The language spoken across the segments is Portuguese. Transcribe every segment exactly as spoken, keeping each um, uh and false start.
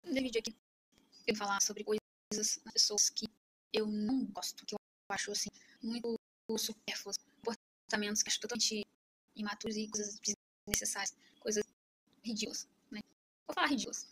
nesse vídeo aqui eu vou falar sobre coisas nas pessoas que eu não gosto, que eu acho, assim, muito supérfluas, comportamentos que acho totalmente imaturos e coisas desnecessárias, coisas ridículas, né? Vou falar ridículas.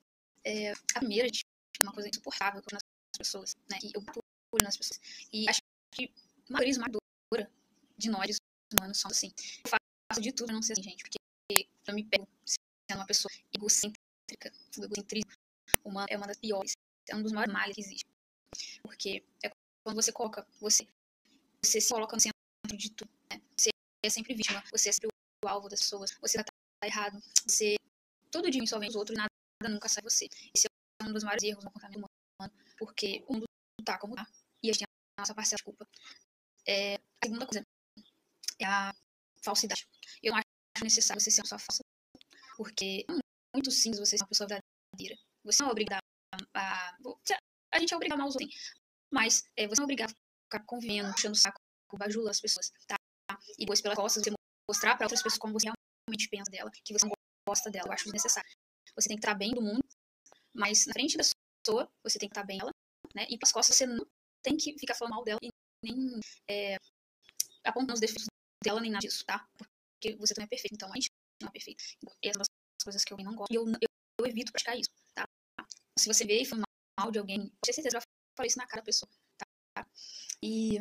É, a primeira, gente, é uma coisa insuportável nas pessoas, né? Que eu bato o olho nas pessoas. E acho que a maioria esmagadora de nós, humanos, são assim. Eu faço de tudo pra não ser assim, gente, porque eu me pego sendo uma pessoa egocêntrica. O egocentrismo humano é uma das piores, é um dos maiores males que existe. Porque é quando você coloca, você, você se coloca no centro de tudo, né? Você é sempre vítima, você é sempre o alvo das pessoas, você tá errado, você todo dia só vem os outros e nada nunca sai você. Esse é um dos maiores erros no comportamento humano, porque o mundo tá como tá, e a gente tem a nossa parcela de culpa. É, a segunda coisa é a falsidade. Eu não acho necessário você ser uma pessoa falsa, porque é muito simples você ser uma pessoa verdadeira. Você não é obrigado a... A gente é obrigado a amar os outros, mas é, você não é obrigado a ficar convivendo, puxando o saco, bajulando as pessoas, tá? E depois pelas costas você mostrar pra outras pessoas como você realmente pensa dela, que você não gosta dela. Eu acho desnecessário. Você tem que estar bem do mundo, mas na frente da pessoa, você tem que estar bem ela, né? E pelas costas você não tem que ficar falando mal dela e nem é, apontando os defeitos dela, nem nada disso, tá? Porque você também é perfeito, então a gente não é perfeito. E essas são as coisas que eu não gosto. E eu, eu, eu evito praticar isso, tá? Se você vê e fala mal de alguém, com certeza vai falar isso na cara da pessoa, tá? E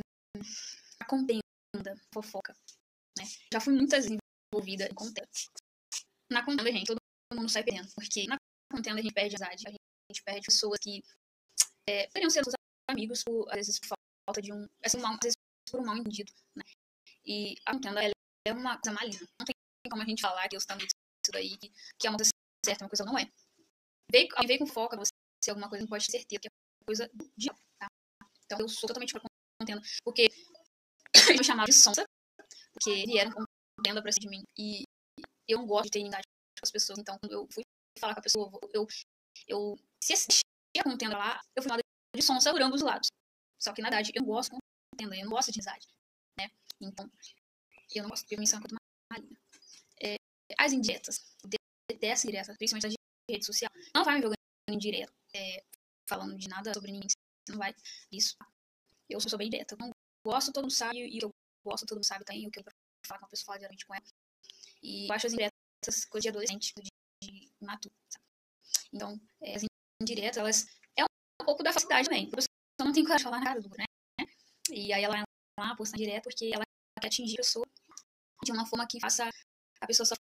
a contenda, fofoca, né? Já fui muitas vezes envolvida em contenda. Na contenda, gente, todo mundo sai perdendo, porque na contenda a gente perde amizade, a gente perde pessoas que é, poderiam ser os amigos, por, às vezes por falta de um, assim, um mal, às vezes por um mal entendido, né? E a contenda, ela é uma coisa maligna. Não tem como a gente falar que eu estou isso daí, que, que é uma coisa certa, uma coisa não é. Veio, veio com foco, você ser alguma coisa, não pode ter certeza que é coisa do diabo, tá? Então eu sou totalmente contra a contenda, porque eles me chamavam de sonsa, porque vieram com contenda pra cima de mim, e eu não gosto de ter inimizade com as pessoas, então eu fui falar com a pessoa, eu, eu se assistia a contenda lá, eu fui chamada de sonsa por ambos os lados. Só que na verdade eu não gosto de contenda, eu não gosto de amizade, né? Então, eu não gosto de menção quanto maligna. É, as indiretas, eu detesto indiretas, principalmente as de rede social. Não vai me jogando indireto, é, falando de nada sobre ninguém, você não vai isso. Eu sou bem direta, eu não gosto, todo mundo sabe, e eu gosto, todo mundo sabe também, o que eu quero falar com a pessoa, falar diretamente com ela. E eu acho as indiretas coisa de adolescente, de, de imaturo, sabe? Então, é, as indiretas, elas é um, um pouco da facilidade também. A pessoa não tem coragem de falar na cara do né? E aí ela vai lá, posta direto, porque ela quer atingir a pessoa de uma forma que faça a pessoa só